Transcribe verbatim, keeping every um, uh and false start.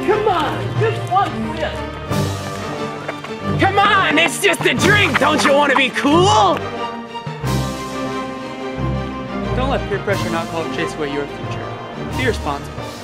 Come on, just one sip. Come on, it's just a drink. Don't you want to be cool? Don't let peer pressure and alcohol chase away your future. Be responsible.